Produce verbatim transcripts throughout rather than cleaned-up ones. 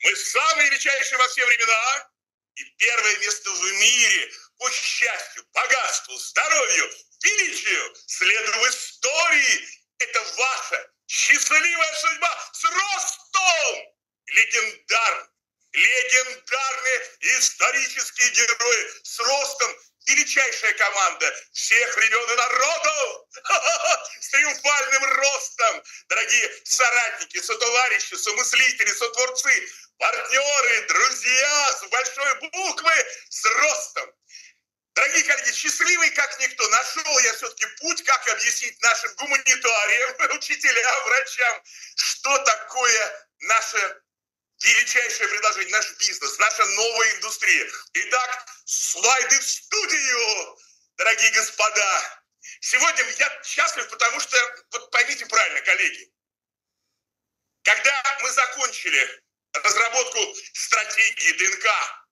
Мы самые величайшие во все времена и первое место в мире по счастью, богатству, здоровью, величию. Следуя в истории, это ваша счастливая судьба с ростом. Легендарный, легендарные исторические герои с ростом. Величайшая команда всех времен и народов с триумфальным ростом. Дорогие соратники, сотоварищи, somыслители, сотворцы, партнеры, друзья с большой буквы, с ростом. Дорогие коллеги, счастливый как никто, нашел я все-таки путь, как объяснить нашим гуманитариям, учителям, врачам, что такое наше величайшее предложение, наш бизнес, наша новая индустрия. Итак, слайды в студию, дорогие господа. Сегодня я счастлив, потому что, вот поймите правильно, коллеги, когда мы закончили разработку стратегии ДНК,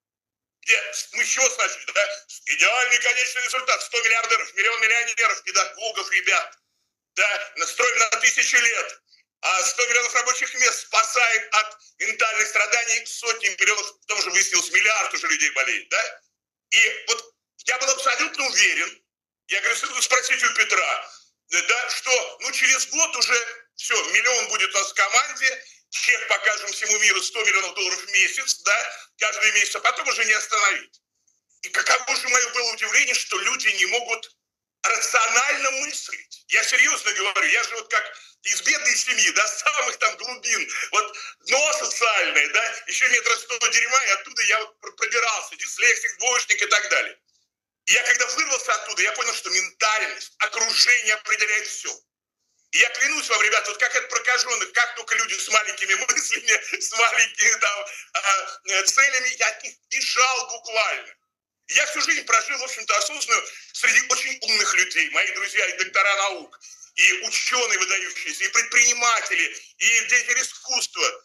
где мы с чего начали, да? Идеальный конечный результат, сто миллиардеров, миллион миллионеров, педагогов, ребят, да, настроим на тысячи лет. А сто миллионов рабочих мест спасаем от ментальных страданий, сотни миллионов, потом уже выяснилось, миллиард уже людей болеет, да? И вот я был абсолютно уверен, я говорю, спросите у Петра, да, что ну через год уже все, миллион будет у нас в команде, чек покажем всему миру сто миллионов долларов в месяц, да, каждый месяц, а потом уже не остановить. И каково же мое было удивление, что люди не могут рационально мыслить. Я серьезно говорю, я же вот как из бедной семьи, да, с самых там глубин, вот дно социальное, да, еще метра сто дерьма, и оттуда я вот пробирался, дислексик, двоечник и так далее. И я когда вырвался оттуда, я понял, что ментальность, окружение определяет все. И я клянусь вам, ребята, вот как от прокаженных, как только люди с маленькими мыслями, с маленькими там а, целями, я от них бежал буквально. Я всю жизнь прожил, в общем-то, осознанную среди очень умных людей, мои друзья и доктора наук, и ученые выдающиеся, и предприниматели, и деятели искусства.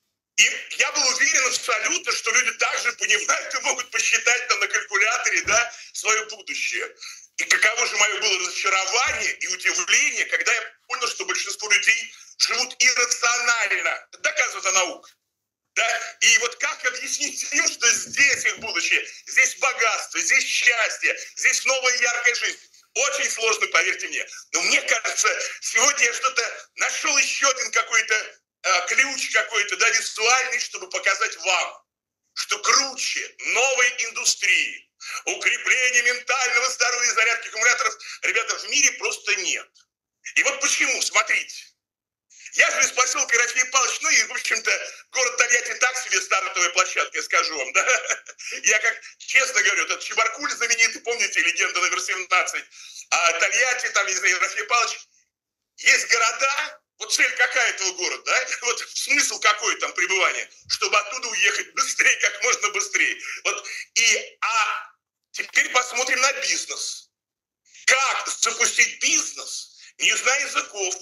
И я был уверен абсолютно, что люди также понимают и могут посчитать там на калькуляторе, да, свое будущее. И каково же мое было разочарование и удивление, когда я понял, что большинство людей живут иррационально. Доказывает наука. Да? И вот как объяснить им, что здесь их будущее, здесь богатство, здесь счастье, здесь новая яркая жизнь. Очень сложно, поверьте мне. Но мне кажется, сегодня я что-то нашел еще один какой-то э, ключ какой-то, да, визуальный, чтобы показать вам, что круче новой индустрии, укрепления ментального здоровья и зарядки аккумуляторов, ребята, в мире просто нет. И вот почему, смотрите. Я же из поселка Ерофей Павлович, ну и, в общем-то, город Тольятти так себе стартовая площадка, я скажу вам, да. Я, как честно говорю, этот Чебаркуль знаменитый, помните, легенда номер семнадцать, а Тольятти, там, не знаю, Ерофей Павлович, есть города, вот цель какая этого города, да, вот смысл какой там пребывания, чтобы оттуда уехать быстрее, как можно быстрее. Вот, и, а теперь посмотрим на бизнес. Как запустить бизнес, не зная языков,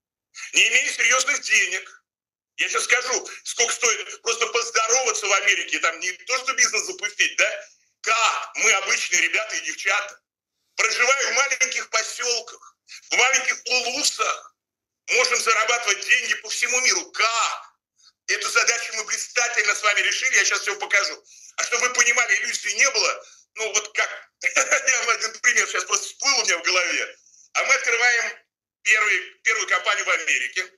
не имея серьезных денег. Я сейчас скажу, сколько стоит просто поздороваться в Америке, там не то, что бизнес запустить, да? Как мы, обычные ребята и девчата, проживая в маленьких поселках, в маленьких улусах, можем зарабатывать деньги по всему миру. Как? Эту задачу мы блистательно с вами решили, я сейчас все покажу. А чтобы вы понимали, иллюзий не было, ну вот как, я вам один пример сейчас просто всплыл у меня в голове. А мы открываем Первый, первую компанию в Америке.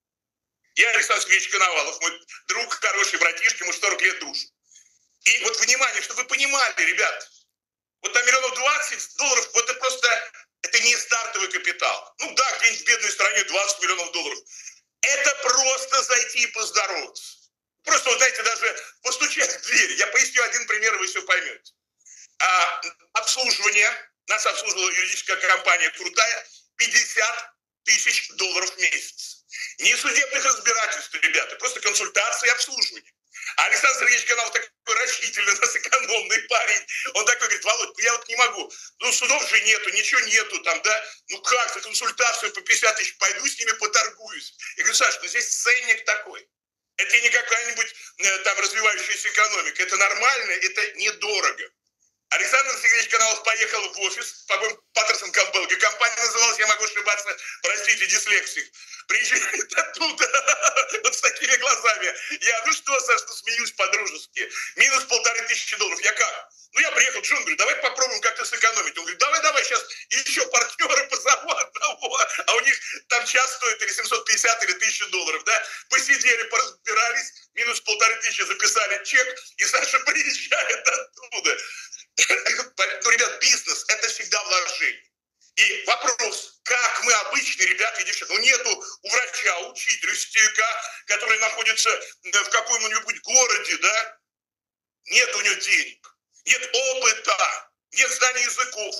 Я Александр Сергеевич Коновалов, мой друг, хороший братишка, мы сорок лет дружим. И вот внимание, чтобы вы понимали, ребят, вот там миллионов двадцать долларов, вот это просто, это не стартовый капитал. Ну да, где-нибудь в бедной стране двадцать миллионов долларов. Это просто зайти и поздороваться. Просто, вот знаете, даже постучать в дверь. Я поясню один пример, и вы все поймете. А, обслуживание, нас обслуживала юридическая компания крутая, пятьдесят тысяч долларов в месяц. Не судебных разбирательств, ребята, просто консультации и обслуживание. А Александр Сергеевич Коновалов такой рачительный, у нас экономный парень. Он такой говорит: Володь, я вот не могу. Ну, судов же нету, ничего нету там, да? Ну как, за консультацию по пятьдесят тысяч пойду с ними поторгуюсь. Я говорю: Саша, ну здесь ценник такой. Это не какая-нибудь э, там развивающаяся экономика. Это нормально, это недорого. Александр Сергеевич Каналов поехал в офис, по-моему, Паттерсон Кампбелл, и компания называлась, я могу ошибаться, простите, дислексик. Приезжает оттуда, вот с такими глазами. Я, ну что, Саш, ну смеюсь по-дружески. Минус полторы тысячи долларов. Я как? Ну я приехал, Джон, говорю, давай попробуем как-то сэкономить. Он говорит, давай, давай, сейчас еще партнеры позову одного. А у них там час стоит или семьсот пятьдесят, или тысяча долларов, да? Посидели, поразбирались, минус полторы тысячи записали чек, и Саша приезжает оттуда. Ну, ребят, бизнес – это всегда вложение. И вопрос, как мы обычные ребята и девчата, ну нету у врача, учителя, учителя, который находится в каком-нибудь городе, да, нет у него денег, нет опыта, нет знаний языков.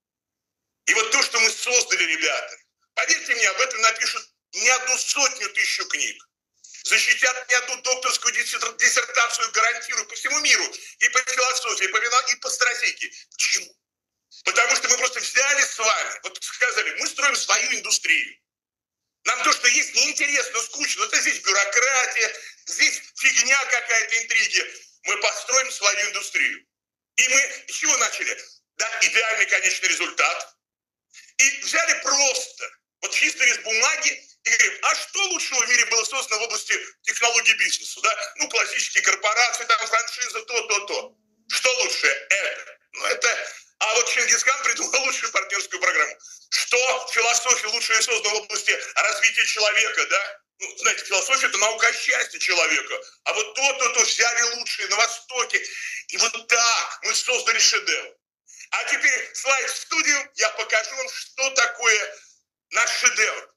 И вот то, что мы создали, ребята, поверьте мне, об этом напишут не одну сотню тысячу книг. Защитят не одну докторскую диссертацию, гарантирую, по всему миру, и по философии, и по, и по стратегии. Почему? Потому что мы просто взяли с вами, вот сказали, мы строим свою индустрию. Нам то, что есть, неинтересно, скучно. Это здесь бюрократия, здесь фигня какая-то, интриги. Мы построим свою индустрию. И мы с чего начали? Да, идеальный конечный результат. И взяли просто, вот чисто из бумаги, и говорим, а что лучшего в мире было создано в области технологий бизнеса? Да? Ну, классические корпорации, там франшиза, то, то, то. Что лучше? Это. Ну, это... А вот Чингисхан придумал лучшую партнерскую программу. Что философия лучшая создана в области развития человека, да? Ну, знаете, философия – это наука счастья человека. А вот то-то, то взяли лучшие на Востоке. И вот так мы создали шедевр. А теперь слайд в студию, я покажу вам, что такое наш шедевр.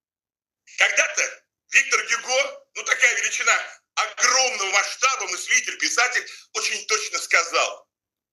Когда-то Виктор Гюго, ну такая величина огромного масштаба, мыслитель, писатель, очень точно сказал: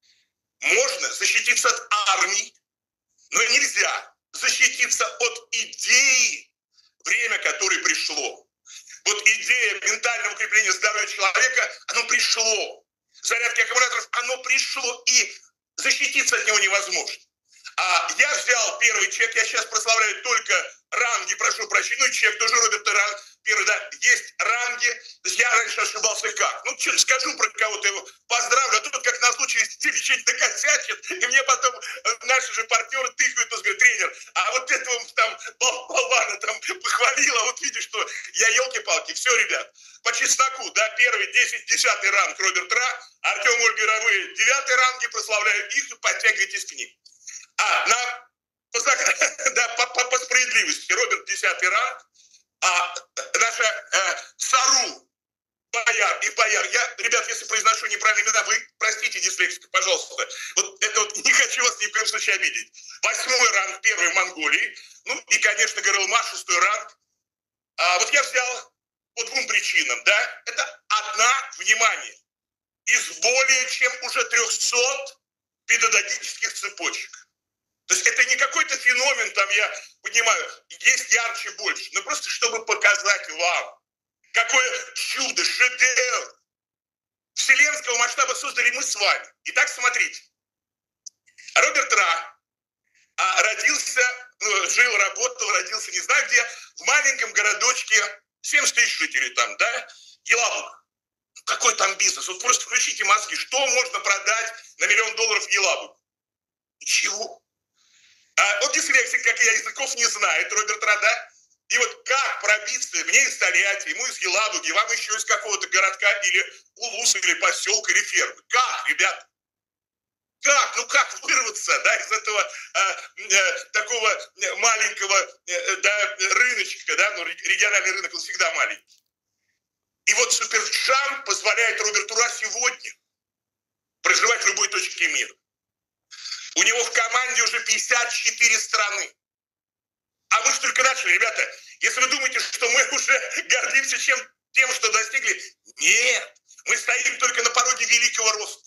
можно защититься от армии, но нельзя защититься от идеи, время которой пришло. Вот идея ментального укрепления здоровья человека, оно пришло. Зарядки аккумуляторов, оно пришло, и защититься от него невозможно. А я взял первый чек, я сейчас прославляю только ранги, прошу прощения, ну и чек тоже Роберта Ранг, первый, да, есть ранги, я раньше ошибался как, ну что, скажу про кого-то его, поздравлю, а тут как на случай что-нибудь накосячит, и мне потом наши же партнеры тыкают, то говорят, тренер, а вот этого там болвана там похвалил, а вот видишь, что я елки-палки, все, ребят, по чесноку, да, первый, десять, десятый ранг Роберт Ра, Артем, Ольга Равы, девятый ранги, прославляю их и подтягивайтесь к ним. А, на, по, да, по, по, по справедливости, Роберт десятый ранг, а наша э, Сару, Бояр и Бояр, я, ребят, если произношу неправильно имена, вы простите, дислексика, пожалуйста, вот это вот не хочу вас ни в коем случае обидеть. Восьмой ранг, первый в Монголии, ну и, конечно, Горелма, шестой ранг. А, вот я взял по двум причинам, да, это одна, внимание, из более чем уже трехсот педагогических цепочек. То есть это не какой-то феномен, там я понимаю, есть ярче больше, но просто чтобы показать вам, какое чудо, шедевр вселенского масштаба создали мы с вами. Итак, смотрите. Роберт Ра а, родился, ну, жил, работал, родился не знаю где, в маленьком городочке, семьдесят тысяч жителей там, да, Елабуга. Какой там бизнес? Вот просто включите мозги, что можно продать на миллион долларов в Елабугу? Ничего. А, он дислексик, как и я, языков не знает, Роберт Ра, да? И вот как пробиться вне из Тольятти, ему из Елабуги, вам еще из какого-то городка или улуса, или поселка, или фермы? Как, ребят? Как? Ну как вырваться, да, из этого э, э, такого маленького э, да, рыночка, да, ну региональный рынок, он всегда маленький. И вот Суперджамп позволяет Роберту Ра сегодня проживать в любой точке мира. У него в команде уже пятьдесят четыре страны. А мы же только начали, ребята. Если вы думаете, что мы уже гордимся чем, тем, что достигли, нет. Мы стоим только на пороге великого роста.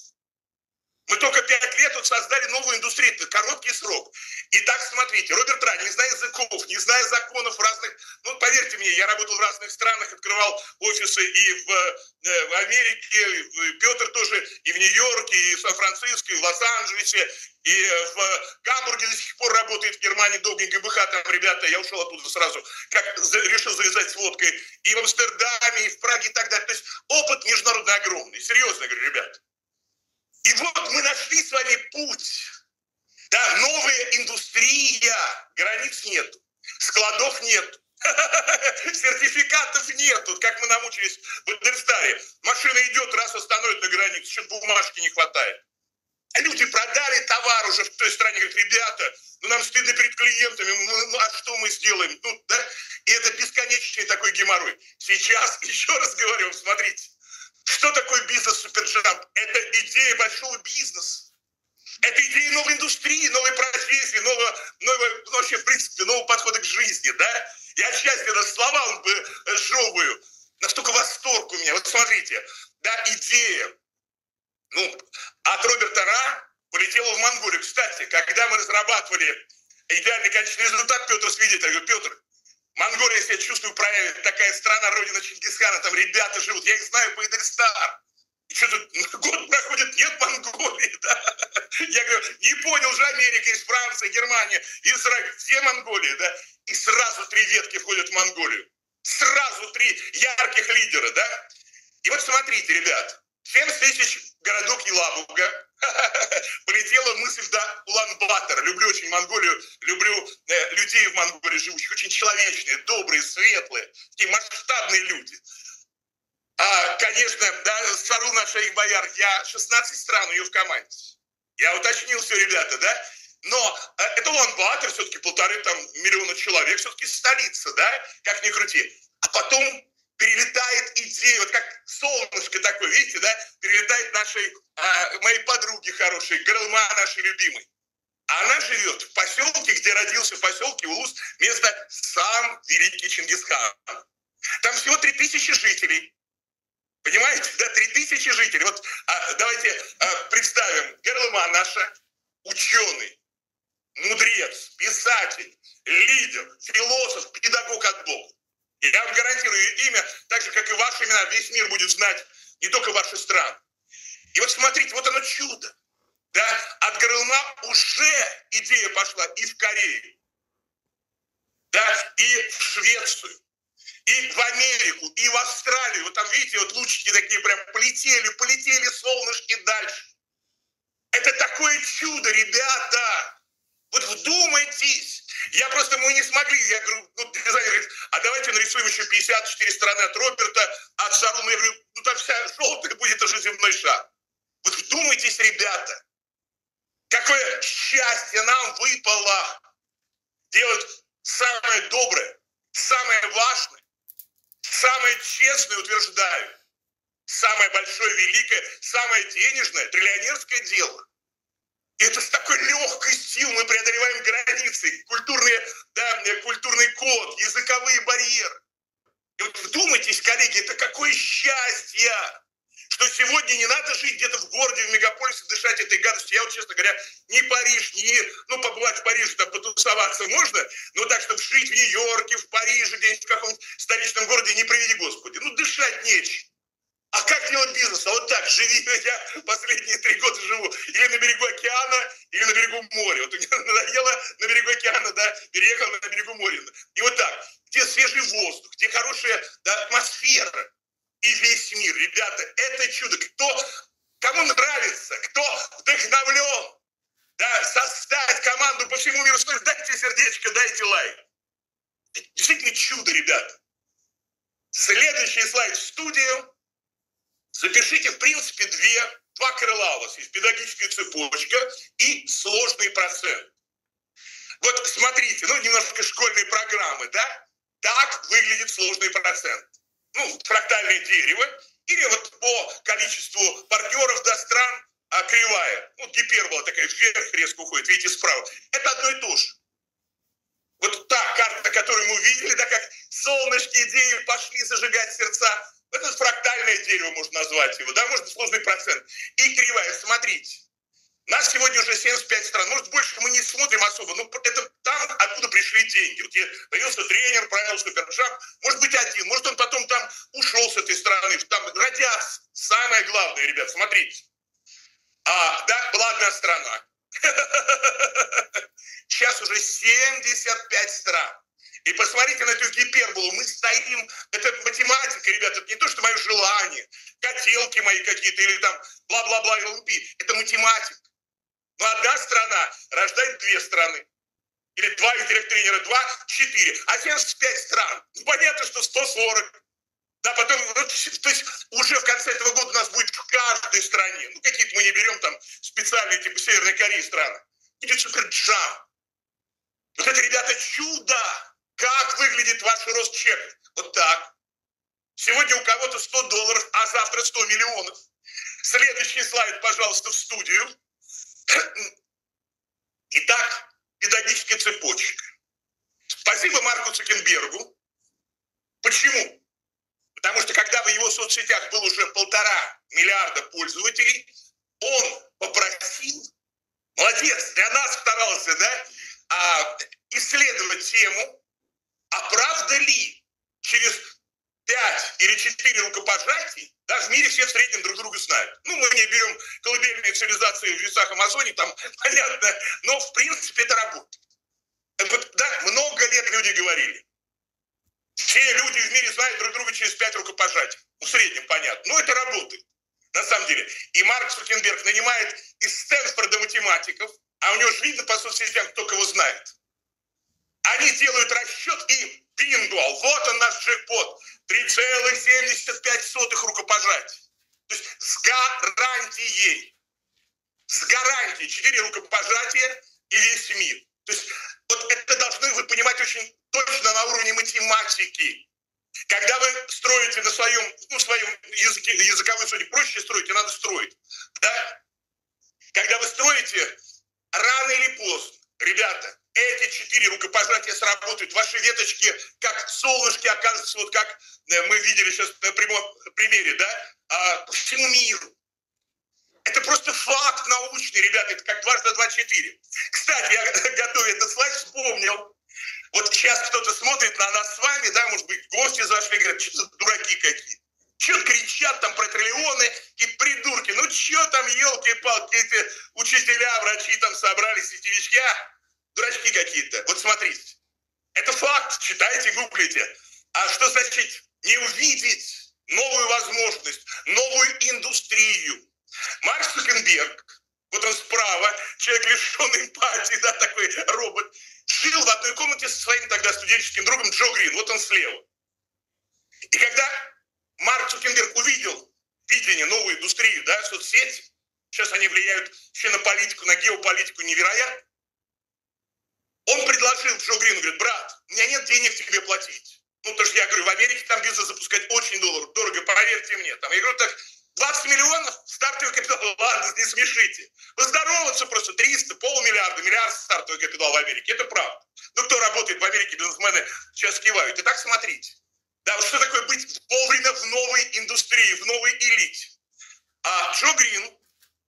Мы только пять лет вот создали новую индустрию, это короткий срок. Итак, смотрите, Роберт Ра, не зная языков, не зная законов разных, ну, поверьте мне, я работал в разных странах, открывал офисы и в, в Америке, и Петр тоже, и в Нью-Йорке, и в Сан-Франциско, и в Лос-Анджелесе, и в Гамбурге до сих пор работает, в Германии долгенько БХ, там, ребята, я ушел оттуда сразу, как решил завязать с водкой, и в Амстердаме, и в Праге, и так далее. То есть опыт международный огромный, серьезно говорю, ребята. И вот мы нашли с вами путь. Да, новая индустрия, границ нет, складов нет, сертификатов нет. Как мы намучились в Эдельстаре. Машина идет, раз остановит на границе, еще бумажки не хватает. Люди продали товар уже в той стране, говорят, ребята, ну нам стыдно перед клиентами, ну, ну а что мы сделаем? Ну, да? И это бесконечный такой геморрой. Сейчас, еще раз говорю, смотрите, что такое бизнес Суперджамп? Это идея большого бизнеса. Это идея новой индустрии, новой профессии, нового, нового, вообще, в принципе, нового подхода к жизни, да? Я счастье, даже слова вам жевываю. Настолько восторг у меня. Вот смотрите, да, идея, ну, от Роберта Ра полетела в Монголию. Кстати, когда мы разрабатывали идеальный конечный результат, Петр свидетель, я говорю, Петр, Монголия, если я чувствую, проявит, такая страна, родина Чингисхана, там ребята живут, я их знаю по Эдельстар. И что тут год проходит, нет Монголии, да? Я говорю, не понял же, Америка, из Франции, Германия, Израиль, где Монголия, да? И сразу три ветки входят в Монголию. Сразу три ярких лидера, да? И вот смотрите, ребят, семьдесят тысяч городок Елабуга, полетела мысль до Улан-Батора. Люблю очень Монголию, люблю э, людей в Монголии живущих, очень человечные, добрые, светлые, такие масштабные люди. А, конечно, да, Сару наша их бояр, я шестнадцать стран, ее в команде. Я уточнил все, ребята, да? Но э, это Улан-Батор, все-таки полторы там миллиона человек, все-таки столица, да? Как ни крути. А потом перелетает идея, вот как солнышко такое, видите, да? Перелетает нашей, э, моей подруги хорошей, Грылма нашей любимой. Она живет в поселке, где родился в поселке Улус, место сам великий Чингисхан. Там всего три тысячи жителей. Понимаете, да, три тысячи жителей. Вот а, давайте а, представим, Герлыма наша, ученый, мудрец, писатель, лидер, философ, педагог от Бога. И я вам гарантирую, имя, так же, как и ваши имена, весь мир будет знать, не только ваши страны. И вот смотрите, вот оно чудо. Да, от Герлыма уже идея пошла и в Корею, да, и в Швецию. И в Америку, и в Австралию. Вот там, видите, вот лучики такие прям полетели, полетели солнышки дальше. Это такое чудо, ребята. Вот вдумайтесь. Я просто, мы не смогли. Я говорю, ну, дизайнер говорит, а давайте нарисуем еще пятьдесят четыре страны от Роберта, от Шаруна. Я говорю, ну там вся желтая будет уже земной шар. Вот вдумайтесь, ребята. Какое счастье нам выпало делать самое доброе, самое важное. Самое честное, утверждаю, самое большое, великое, самое денежное, триллионерское дело. И это с такой легкостью мы преодолеваем границы, культурные, да, культурный код, языковые барьеры. И вот вдумайтесь, коллеги, это какое счастье, что сегодня не надо жить где-то в городе, в мегаполисе, дышать этой гадостью. Я вот, честно говоря, не Париж, не, ну, побывать в Париже, там, потусоваться можно, но так, чтобы жить в Нью-Йорке, в Париже, где-нибудь в каком-нибудь столичном городе, не приведи Господи. Ну, дышать нечем. А как делать бизнес? А вот так, живи, я последние три года живу или на берегу океана, или на берегу моря. Вот у меня надоело на берегу океана, да, переехал на берегу моря. И вот так, где свежий воздух, где хорошая, да, атмосфера. И весь мир, ребята, это чудо. Кто, кому нравится, кто вдохновлен, да, создать команду по всему миру, дайте сердечко, дайте лайк. Это действительно чудо, ребята. Следующий слайд в студию. Запишите, в принципе, две, два крыла у вас есть. Педагогическая цепочка и сложный процент. Вот смотрите, ну, немножко школьные программы, да? Так выглядит сложный процент. Ну, фрактальное дерево, или вот по количеству партнеров до стран а, кривая. Ну, гипербола такая вверх резко уходит, видите, справа. Это одно и то же. Вот та карта, которую мы увидели, да, как солнышки идеи пошли зажигать сердца, это фрактальное дерево, можно назвать его, да, может, сложный процент. И кривая, смотрите. Нас сегодня уже семьдесят пять стран. Может, больше мы не смотрим особо, но это там, откуда пришли деньги. Вот появился тренер, правил Суперджамп. Может быть, один. Может, он потом там ушел с этой страны. Там родятся. Самое главное, ребят, смотрите. А, да, была одна страна. Сейчас уже семьдесят пять стран. И посмотрите на эту гиперболу. Мы стоим, это математика, ребята, это не то, что мое желание, котелки мои какие-то или там бла-бла-бла, ЛМП. Это математика. Но одна страна рождает две страны. Или два ветеринара, два, четыре. А семьдесят пять стран. Ну, понятно, что сто сорок. Да, потом, ну, то есть уже в конце этого года у нас будет в каждой стране, ну, какие-то мы не берем там специальные, типа Северной Кореи страны, будет суперджам. Вот это, ребята, чудо! Как выглядит ваш рост чека? Вот так. Сегодня у кого-то сто долларов, а завтра сто миллионов. Следующий слайд, пожалуйста, в студию. Итак, педагогическая цепочка. Спасибо Марку Цукербергу. Почему? Потому что когда в его соцсетях было уже полтора миллиарда пользователей, он попросил, молодец, для нас старался, да, а, исследовать тему, а правда ли через пять или четыре рукопожатий, да, в мире все в среднем друг друга знают. Ну, мы не берем колыбельные цивилизации в лесах Амазонии, там понятно, но в принципе это работает. Вот, да, много лет люди говорили. Все люди в мире знают друг друга через пять рукопожатий. Ну, в среднем, понятно. Но это работает. На самом деле. И Марк Цукерберг нанимает из Стэнфорда математиков, а у него же видно по соцсетям, кто кого знает. Они делают расчет и бинго, вот он наш джекпот. три целых семьдесят пять сотых рукопожатий. То есть с гарантией. С гарантией. Четыре рукопожатия и весь мир. То есть вот это должны вы понимать очень точно на уровне математики. Когда вы строите на своем, ну, своем языке, языковой зоне, проще строить, и надо строить. Да? Когда вы строите, рано или поздно, ребята, эти четыре рукопожатия сработают. Ваши веточки, как солнышки, оказываются, вот как мы видели сейчас на прямом примере, да, по всему миру. Это просто факт научный, ребята, это как дважды два четыре. Кстати, я, готовя этот слайд, вспомнил. Вот сейчас кто-то смотрит на нас с вами, да, может быть, гости зашли, говорят, что за дураки какие. Что кричат там про триллионы и придурки. Ну что там, елки-палки, эти учителя, врачи там собрались, сетевички, а? Дурачки какие-то. Вот смотрите. Это факт, читайте, гуглите. А что значит не увидеть новую возможность, новую индустрию? Марк Цукерберг, вот он справа, человек лишенный эмпатии, да, такой робот, жил в одной комнате со своим тогда студенческим другом Джо Грин, вот он слева. И когда Марк Цукерберг увидел видение, новую индустрию, да, соцсети, сейчас они влияют еще на политику, на геополитику невероятно, он предложил Джо Грину, говорит, брат, у меня нет денег тебе платить. Ну, потому что я говорю, в Америке там бизнес запускать очень дорого, дорого, поверьте мне. Там, я говорю, так, двадцать миллионов стартовый капитал, ладно, не смешите. Поздороваться просто триста, полмиллиарда, миллиард стартовый капитал в Америке, это правда. Ну, кто работает в Америке, бизнесмены сейчас кивают. Итак, смотрите. Да, вот что такое быть вовремя в новой индустрии, в новой элите. А Джо Грин,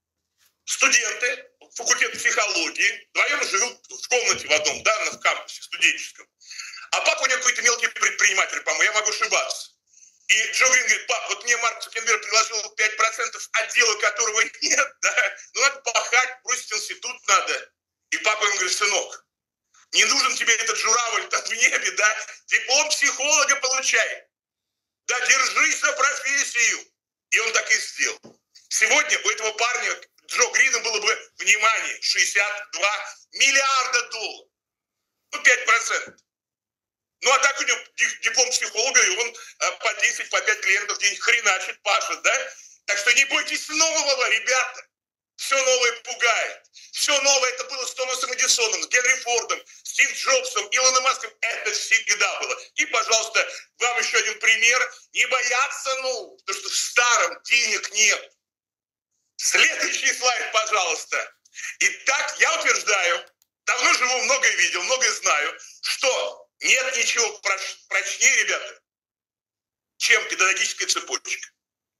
студенты, факультет психологии, вдвоем живут в комнате в одном, да, в кампусе студенческом. А папа у него какой-то мелкий предприниматель, по-моему, я могу ошибаться. И Джо Грин говорит, пап, вот мне Марк Цукерберг предложил пять процентов, а дела которого нет, да, ну надо пахать, бросить институт надо. И папа ему говорит, сынок, не нужен тебе этот журавль там в небе, да, диплом психолога получай. Да, держись за профессию. И он так и сделал. Сегодня у этого парня, Джо Грина, было бы, внимание, шестьдесят два миллиарда долларов. Ну, пять процентов. Ну, а так у него диплом психолога, и он по десять, по пять клиентов в день хреначит, пашет, да? Так что не бойтесь нового, ребята. Все новое пугает. Все новое это было с Томасом Эдисоном, с Генри Фордом, Стив Джобсом, Илоном Маском. Это всегда было. И, пожалуйста, вам еще один пример. Не бояться, ну, потому что в старом денег нет. Следующий слайд, пожалуйста. Итак, я утверждаю, давно живу, многое видел, многое знаю, что нет ничего прочнее, ребята, чем педагогическая цепочка.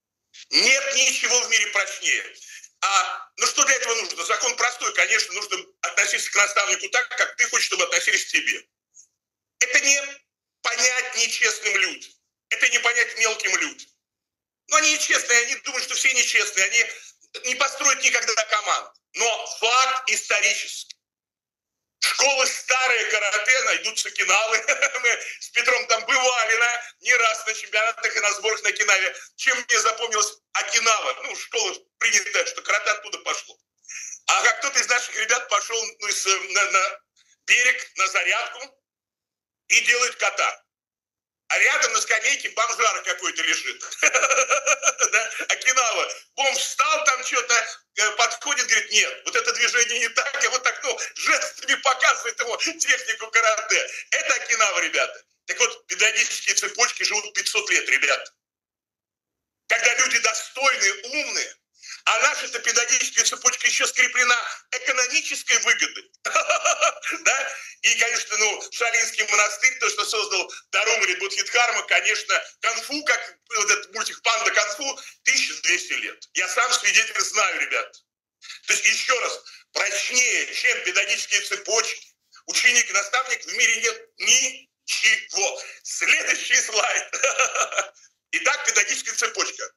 Нет ничего в мире прочнее. А, ну что для этого нужно? Закон простой, конечно, нужно относиться к наставнику так, как ты хочешь, чтобы относились к тебе. Это не понять нечестным людям. Это не понять мелким людям. Но они нечестные, они думают, что все нечестные, они не построят никогда команд. Но факт исторический. Школы старые карате, найдутся Окинавы. Мы с Петром там бывали на, не раз на чемпионатах и на сборах на Окинаве. Чем мне запомнилась Окинава? Ну, школа принята, что карате оттуда пошло. А как кто-то из наших ребят пошел ну, из, на, на берег, на зарядку и делает ката. А рядом на скамейке бомжара какой-то лежит. Окинава. Бомж встал там что-то, подходит, говорит, нет, вот это движение не так, и вот так, ну, жестами показывает ему технику карате. Это Окинава, ребята. Так вот, педагогические цепочки живут пятьсот лет, ребята. Когда люди достойные, умные, а наша-то педагогическая цепочка еще скреплена экономической выгодой. Да? И, конечно, ну, Шалинский монастырь, то, что создал Дарум или Бодхидхарма, конечно, Конфу, как вот этот мультик «Панда Конфу», тысяча двести лет. Я сам свидетель знаю, ребят. То есть, еще раз, прочнее, чем педагогические цепочки, ученик и наставник, в мире нет ничего. Следующий слайд. Итак, педагогическая цепочка.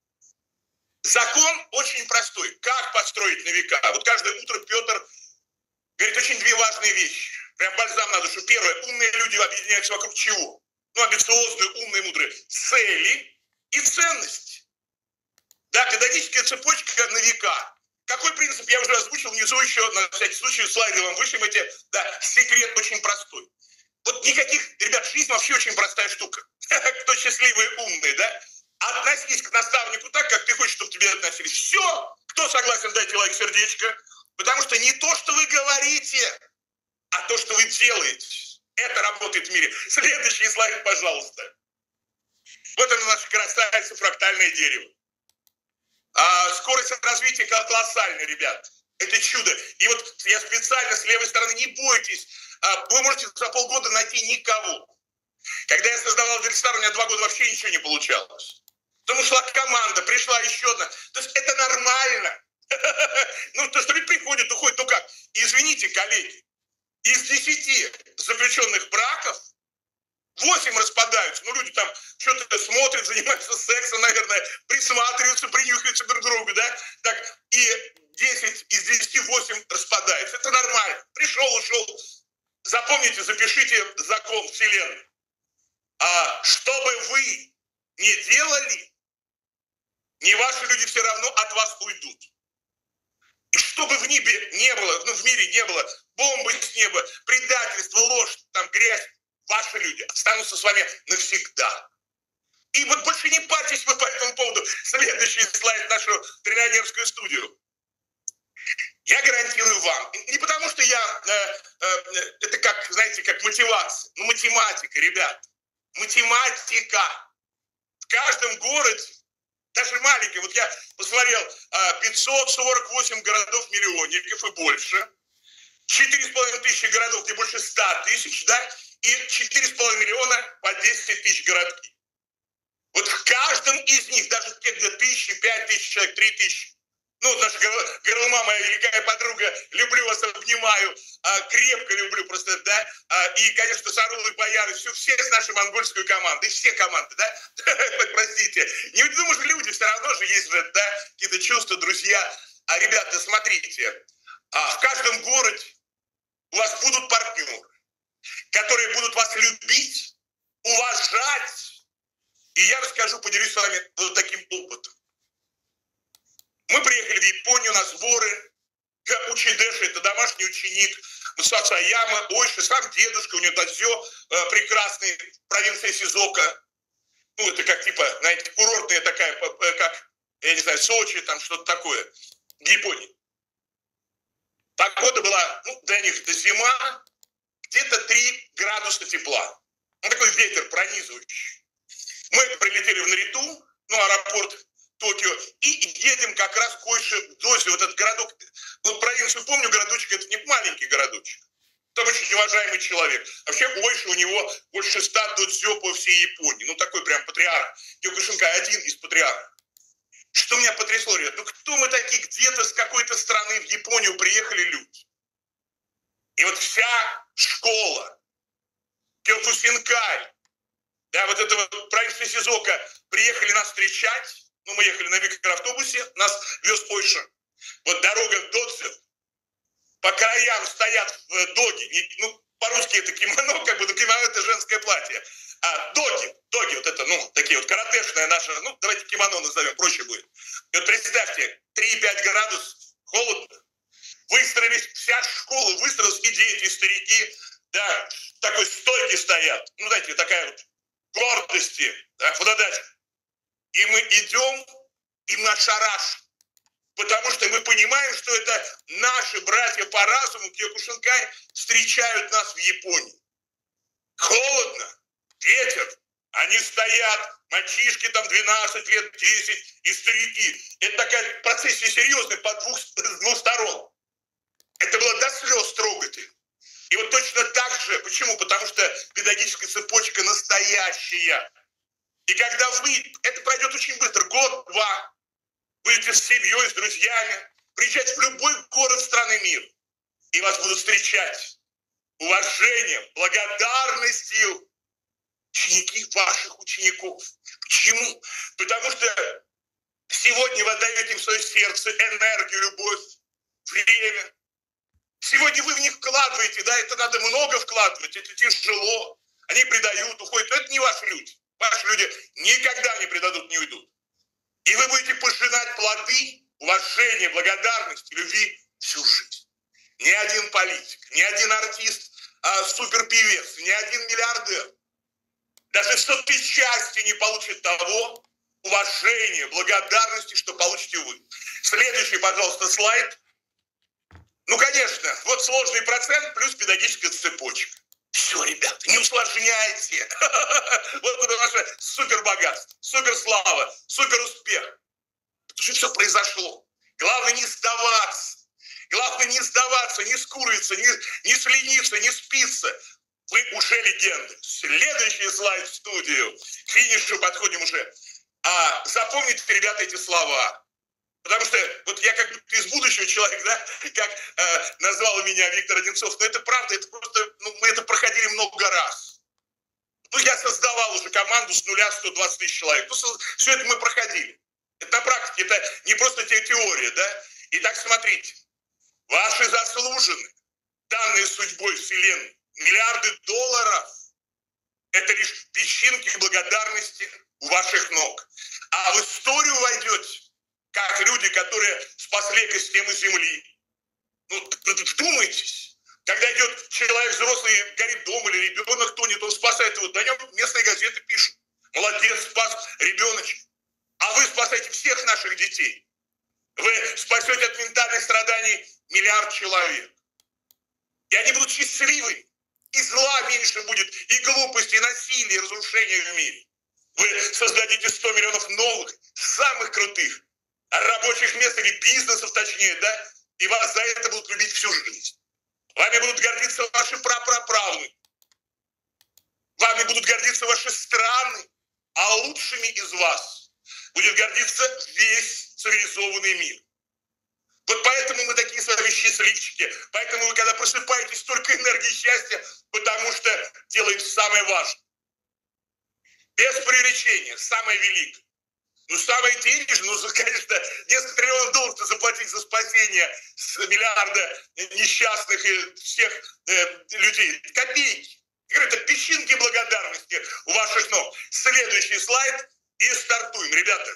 Закон очень простой. Как построить на века? Вот каждое утро Петр говорит очень две важные вещи. Прям бальзам на душу. Первое. Умные люди объединяются вокруг чего? Ну, амбициозные, умные, мудрые. Цели и ценности. Да, педагогическая цепочка на века. Какой принцип я уже озвучил внизу еще, на всякий случай, слайды вам вышлем эти. Да, секрет очень простой. Вот никаких, ребят, жизнь вообще очень простая штука. Кто счастливый, умный, да? Относись к наставнику так, как ты хочешь, чтобы к тебе относились. Все. Кто согласен, дайте лайк, сердечко. Потому что не то, что вы говорите, а то, что вы делаете. Это работает в мире. Следующий слайд, пожалуйста. Вот оно, наше красавица, фрактальное дерево. А скорость развития колоссальная, ребят. Это чудо. И вот я специально с левой стороны, не бойтесь, вы можете за полгода найти никого. Когда я создавал Дельстар, у меня два года вообще ничего не получалось. Потом ушла команда, пришла еще одна. То есть это нормально. Ну, то, что люди приходят, уходят, ну как? Извините, коллеги, из десяти заключенных браков восемь распадаются. Ну, люди там что-то смотрят, занимаются сексом, наверное, присматриваются, принюхиваются друг к другу, да? Так, и десять из десяти восемь распадаются. Это нормально. Пришел, ушел. Запомните, запишите закон Вселенной. А что бы вы не делали, не ваши люди все равно от вас уйдут. И что бы в небе не было, ну в мире не было, бомбы с неба, предательство, ложь, там грязь, ваши люди останутся с вами навсегда. И вот больше не парьтесь вы по этому поводу. Следующий слайд, нашу тренерскую студию. Я гарантирую вам, не потому что я, э, э, это как, знаете, как мотивация, ну математика, ребят, математика. В каждом городе, даже маленький, вот я посмотрел, пятьсот сорок восемь городов-миллионников и больше, четыре с половиной тысячи городов, где больше ста тысяч, да, и четыре с половиной миллиона по десять тысяч городки. Вот в каждом из них, даже те, где тысячи, пять тысяч человек, три тысячи, ну, наша Горлыма, моя великая подруга, люблю вас, обнимаю, а, крепко люблю просто, да, а, и, конечно, Сарулы, Бояры, все, все с нашей монгольской командой, все команды, да, простите, не думаю, что люди все равно же есть же, да, какие-то чувства, друзья, а, ребята, смотрите, а, в каждом городе у вас будут партнеры, которые будут вас любить, уважать, и я расскажу, поделюсь с вами вот таким опытом. Мы приехали в Японию на сборы к Учидеше, это домашний ученик Мусаса Аяма, Ойши, сам дедушка, у него дадзё э, прекрасный, провинция Сизока. Ну, это как типа, знаете, курортная такая, как, я не знаю, Сочи, там что-то такое, в Японии. Погода была, ну, для них это зима, где-то три градуса тепла. Ну, такой ветер пронизывающий. Мы прилетели в Нариту, ну, аэропорт Токио, и едем как раз к Ойши-Дозе, вот этот городок, вот провинцию помню, городочек, это не маленький городочек, там очень уважаемый человек. Вообще Ойши, у него больше ста додзё по всей Японии, ну такой прям патриарх, Кёкушинкай один из патриархов. Что меня потрясло, ребят, ну кто мы такие, где-то с какой-то страны в Японию приехали люди. И вот вся школа, Кёкушинкай, да, вот это вот провинция Сизока, приехали нас встречать. Ну, мы ехали на микроавтобусе, нас вез Ойша. Вот дорога Додзе, по краям стоят доги, ну, по-русски это кимоно, как бы, ну, кимоно это женское платье, а доги, доги, вот это, ну, такие вот каратешные наши, ну, давайте кимоно назовем, проще будет. И вот представьте, три-пять градусов, холодно, выстроились, вся школа выстроилась, и дети, и старики, да, такой стойки стоят, ну, знаете, такая вот гордости, да, фотодача. И мы идем, и мы ошарашены. Потому что мы понимаем, что это наши братья по разуму, Киокушинкай, встречают нас в Японии. Холодно, ветер, они стоят, мальчишки там двенадцать лет, десять, и старики. Это такая процессия серьезная по двух, с двух сторон. Это было до слез трогательно. И вот точно так же, почему? Потому что педагогическая цепочка настоящая. И когда вы, это пройдет очень быстро, год-два, будете с семьей, с друзьями, приезжать в любой город страны мира, и вас будут встречать уважением, благодарностью ученики ваших учеников. Почему? Потому что сегодня вы отдаете им свое сердце, энергию, любовь, время. Сегодня вы в них вкладываете, да, это надо много вкладывать, это тяжело. Они предают, уходят. Это не ваши люди. Ваши люди никогда не предадут, не уйдут. И вы будете пожинать плоды уважения, благодарности, любви всю жизнь. Ни один политик, ни один артист, а суперпевец, ни один миллиардер даже в сотой части не получит того уважения, благодарности, что получите вы. Следующий, пожалуйста, слайд. Ну, конечно, вот сложный процент плюс педагогическая цепочка. Все, ребята, не усложняйте. Вот это наше супербогатство, суперслава, суперуспех. Это же все произошло. Главное не сдаваться. Главное не сдаваться, не скуриться, не, не слениться, не спиться. Вы уже легенды. Следующий слайд в студию. К финишу подходим уже. А запомните, ребята, эти слова. Потому что вот я как будто из будущего человек, да, как э, назвал меня Виктор Одинцов, но это правда, это просто, ну, мы это проходили много раз. Ну, я создавал уже команду с нуля сто двадцать тысяч человек. Ну, все это мы проходили. Это на практике, это не просто теория, да. Итак, смотрите, ваши заслуженные, данные судьбой Вселенной, миллиарды долларов, это лишь песчинки благодарности у ваших ног. А в историю войдете как люди, которые спасли экосистему Земли. Ну, вдумайтесь. Когда идет человек взрослый, горит дом или ребенок тонет, он спасает его. До нем местные газеты пишут. Молодец, спас ребеночек. А вы спасаете всех наших детей. Вы спасете от ментальных страданий миллиард человек. И они будут счастливы. И зла меньше будет, и глупости, и насилия, и разрушения в мире. Вы создадите сто миллионов новых, самых крутых, рабочих мест или бизнесов, точнее, да, и вас за это будут любить всю жизнь. Вами будут гордиться ваши прапраправнуки. Вами будут гордиться ваши страны, а лучшими из вас будет гордиться весь цивилизованный мир. Вот поэтому мы такие с вами счастливчики. Поэтому вы, когда просыпаетесь, столько энергии и счастья, потому что делаем самое важное. Без преувеличения, самое великое. Ну, самое денежное, ну, конечно, несколько триллионов долларов заплатить за спасение с миллиарда несчастных и всех э, людей. Копейки. Я говорю, это песчинки благодарности у ваших ног. Следующий слайд и стартуем. Ребята,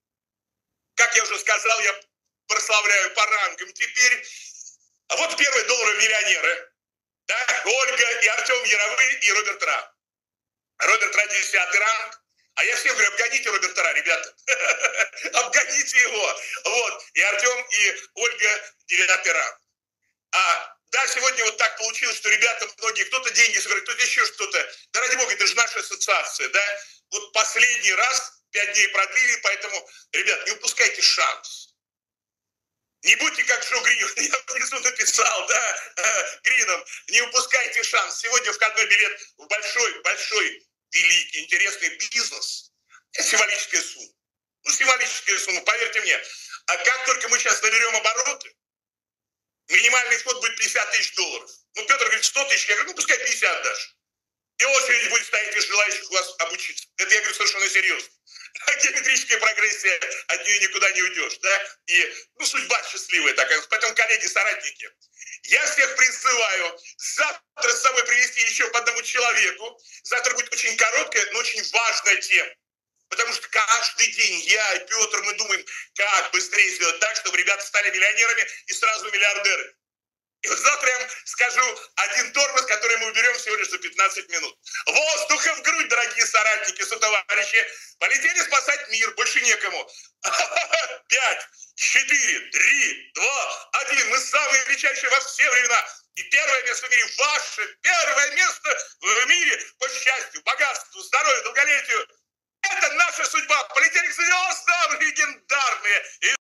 как я уже сказал, я прославляю по рангам теперь. А вот первые долларовые миллионеры. Да? Ольга и Артем Яровые и Роберт Ра. Роберт Ра десятый ранг. А я всем говорю, обгоните Роберта Ра, ребята. Обгоните его. Вот. И Артем, и Ольга девятый ранг. А, да, сегодня вот так получилось, что ребята многие, кто-то деньги собирает, кто-то еще что-то. Да ради бога, это же наша ассоциация, да. Вот последний раз пять дней продлили, поэтому, ребят, не упускайте шанс. Не будьте как Джо Грин, я внизу написал, да, э, Грином, не упускайте шанс. Сегодня входной билет в большой, большой, великий, интересный бизнес. Это символическая сумма. Ну, символическая сумма, поверьте мне. А как только мы сейчас наберем обороты, минимальный вход будет пятьдесят тысяч долларов. Ну, Петр говорит, сто тысяч, я говорю, ну, пускай пятьдесят даже. И очередь будет стоять из желающих у вас обучиться. Это я говорю совершенно серьезно. Геометрическая прогрессия, от нее никуда не уйдешь, да? И, ну, судьба счастливая такая. Поэтому, коллеги, соратники, я всех призываю завтра с собой привести еще по одному человеку. Завтра будет очень короткая, но очень важная тема. Потому что каждый день я и Петр, мы думаем, как быстрее сделать так, чтобы ребята стали миллионерами и сразу миллиардеры. И вот завтра я вам скажу один тормоз, который мы уберем всего лишь за пятнадцать минут. Воздуха в грудь, дорогие соратники, сотоварищи. Полетели спасать мир, больше некому. Пять, четыре, три, два, один. Мы самые величайшие во все времена. И первое место в мире, ваше первое место в мире по счастью, богатству, здоровью, долголетию. Это наша судьба. Полетели к звездам легендарные.